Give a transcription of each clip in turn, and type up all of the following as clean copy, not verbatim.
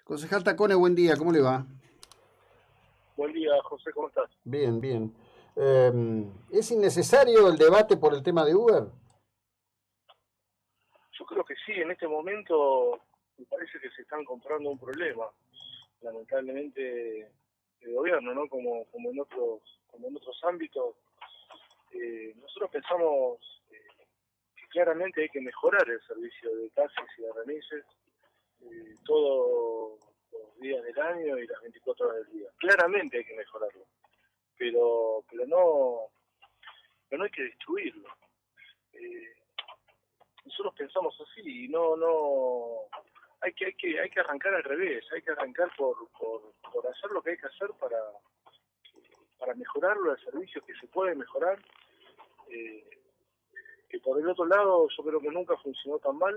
Concejal Tacone, buen día, ¿cómo le va? Buen día, José, ¿cómo estás? Bien, bien. ¿Es innecesario el debate por el tema de Uber? Yo creo que sí, en este momento me parece que se están comprando un problema, lamentablemente, el gobierno, ¿no? Como en otros ámbitos. Nosotros pensamos que claramente hay que mejorar el servicio de taxis y de remises todos los días del año y las 24 horas del día. Claramente hay que mejorarlo, pero no hay que destruirlo. Eh, Nosotros pensamos así y no hay que arrancar al revés, hay que arrancar por hacer lo que hay que hacer para mejorarlo, el servicio que se puede mejorar, eh, que por el otro lado yo creo que nunca funcionó tan mal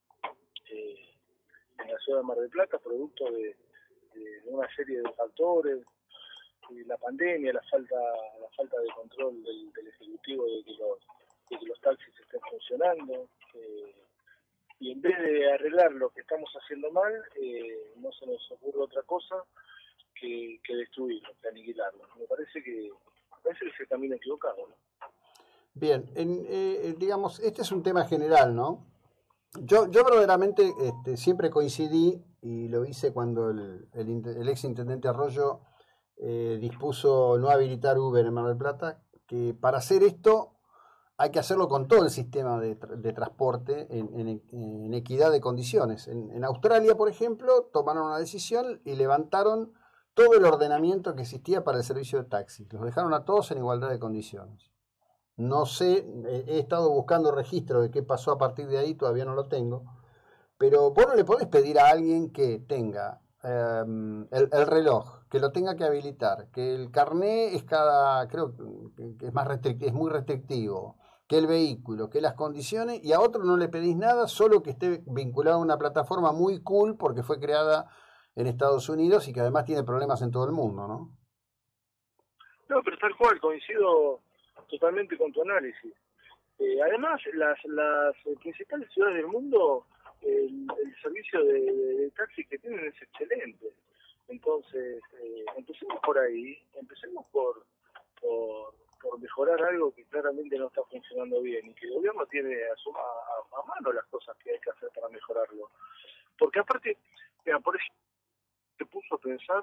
eh, en la ciudad de Mar del Plata, producto de una serie de factores, la pandemia, la falta de control del ejecutivo de que los taxis estén funcionando, y en vez de arreglar lo que estamos haciendo mal, no se nos ocurre otra cosa que destruirlo, que aniquilarlo. Me parece que es el camino equivocado, ¿no? Bien, digamos, este es un tema general, ¿no? Yo verdaderamente siempre coincidí, y lo hice cuando el ex intendente Arroyo dispuso no habilitar Uber en Mar del Plata, que para hacer esto hay que hacerlo con todo el sistema de transporte en equidad de condiciones. En Australia, por ejemplo, tomaron una decisión y levantaron todo el ordenamiento que existía para el servicio de taxis. Los dejaron a todos en igualdad de condiciones. No sé, he estado buscando registro de qué pasó a partir de ahí, todavía no lo tengo, pero vos no le podés pedir a alguien que tenga el reloj, que lo tenga que habilitar, que el carné es creo que es es muy restrictivo, que el vehículo, que las condiciones, y a otro no le pedís nada, solo que esté vinculado a una plataforma muy cool porque fue creada en Estados Unidos y que además tiene problemas en todo el mundo, ¿no? No, pero tal cual, coincido totalmente con tu análisis. Además, las principales ciudades del mundo, el servicio de taxi que tienen es excelente. Entonces, empecemos por ahí, empecemos por mejorar algo que claramente no está funcionando bien y que el gobierno tiene a mano las cosas que hay que hacer para mejorarlo. Porque aparte, mira, por ejemplo, se puso a pensar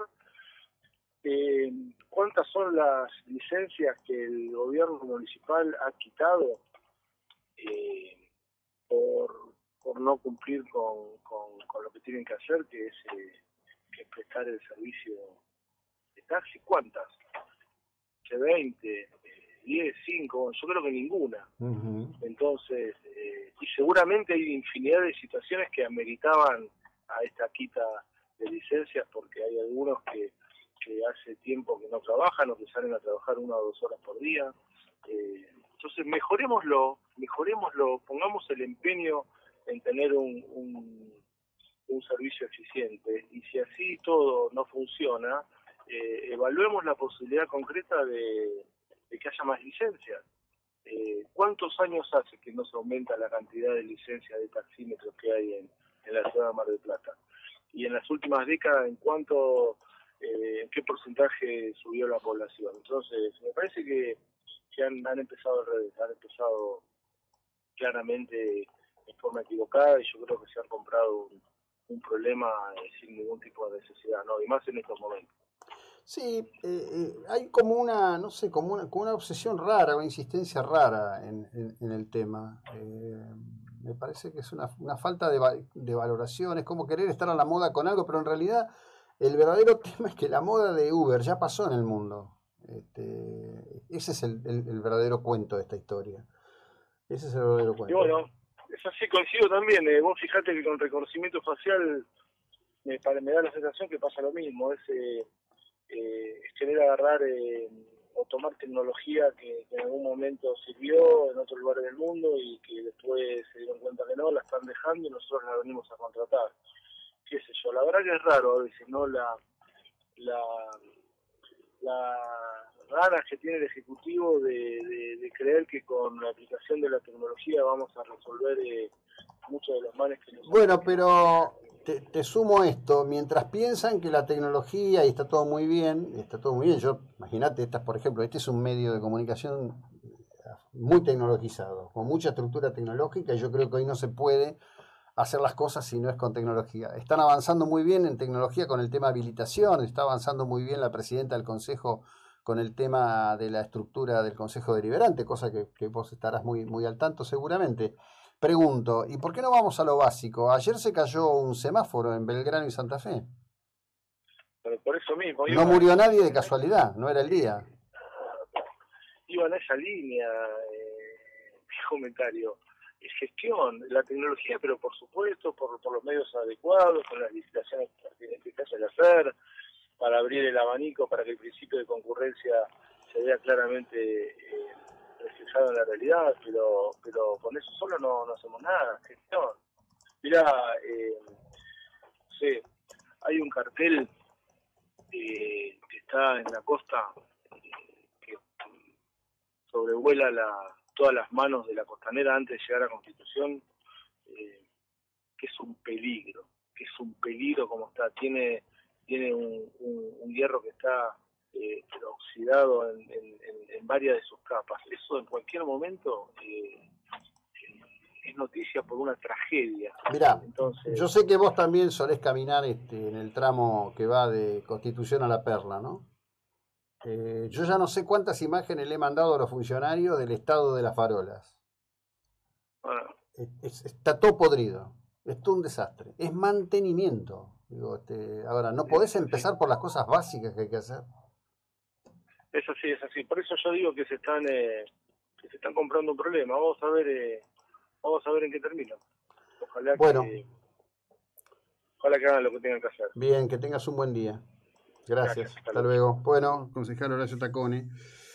cuántas son las licencias que el gobierno municipal ha quitado eh, por no cumplir con lo que tienen que hacer, que es prestar el servicio de taxi. ¿Cuántas? 20, 10, 5, yo creo que ninguna. Ujú. Entonces, y seguramente hay infinidad de situaciones que ameritaban a esta quita de licencias, porque hay algunos que hace tiempo que no trabajan o que salen a trabajar 1 o 2 horas por día. Entonces, mejorémoslo, pongamos el empeño en tener un servicio eficiente, y si así todo no funciona, evaluemos la posibilidad concreta de que haya más licencias. ¿Cuántos años hace que no se aumenta la cantidad de licencias de taxímetros que hay en la ciudad de Mar del Plata? Y en las últimas décadas, ¿en qué porcentaje subió la población? Entonces, me parece que han empezado al revés, han empezado claramente en forma equivocada, y yo creo que se han comprado un problema sin ningún tipo de necesidad, ¿no? Y más en estos momentos. Sí, hay como una, no sé, como una obsesión rara, una insistencia rara en el tema. Me parece que es una falta de valoración, es como querer estar a la moda con algo, pero en realidad el verdadero tema es que la moda de Uber ya pasó en el mundo. Ese es el verdadero cuento de esta historia. Ese es el verdadero Y cuento. bueno, es así, coincido también. Vos fijate que con reconocimiento facial me da la sensación que pasa lo mismo. Es querer agarrar o tomar tecnología que en algún momento sirvió en otros lugares del mundo y que después se dieron cuenta que no, la están dejando y nosotros la venimos a contratar. Qué sé yo, la verdad que es raro a veces, ¿no? La, las ganas que tiene el Ejecutivo de creer que con la aplicación de la tecnología vamos a resolver muchos de los males que nos Bueno, aquejan. te sumo esto, mientras piensan que la tecnología y está todo muy bien, yo, imagínate, por ejemplo, este es un medio de comunicación muy tecnologizado, con mucha estructura tecnológica, y yo creo que hoy no se puede hacer las cosas si no es con tecnología. Están avanzando muy bien en tecnología con el tema habilitación, está avanzando muy bien la presidenta del Consejo con el tema de la estructura del Consejo Deliberante, cosa que vos estarás muy al tanto seguramente. Pregunto, ¿y por qué no vamos a lo básico? Ayer se cayó un semáforo en Belgrano y Santa Fe. Pero por eso mismo No murió nadie de casualidad, no era el día. Iba en esa línea, mi comentario. Es gestión, la tecnología, pero por supuesto, por los medios adecuados, con las licitaciones que se hacen hacer, para abrir el abanico, para que el principio de concurrencia se vea claramente reflejado en la realidad, pero con eso solo no hacemos nada, gestión. Mirá, sí, hay un cartel que está en la costa que sobrevuela todas las manos de la costanera antes de llegar a Constitución, que es un peligro como está, tiene un hierro que está pero oxidado en varias de sus capas. Eso en cualquier momento es noticia por una tragedia. Mirá, entonces, yo sé que vos también solés caminar en el tramo que va de Constitución a La Perla, ¿no? Yo ya no sé cuántas imágenes le he mandado a los funcionarios del estado de las farolas. bueno, Está todo podrido, es todo un desastre, es mantenimiento. Digo, ahora, no podés empezar por las cosas básicas que hay que hacer. Es así. Por eso yo digo que se están comprando un problema. Vamos a ver en qué termina. Ojalá que hagan lo que tengan que hacer. Bien, que tengas un buen día. Gracias. Hasta luego. Bueno, concejal Horacio Tacone.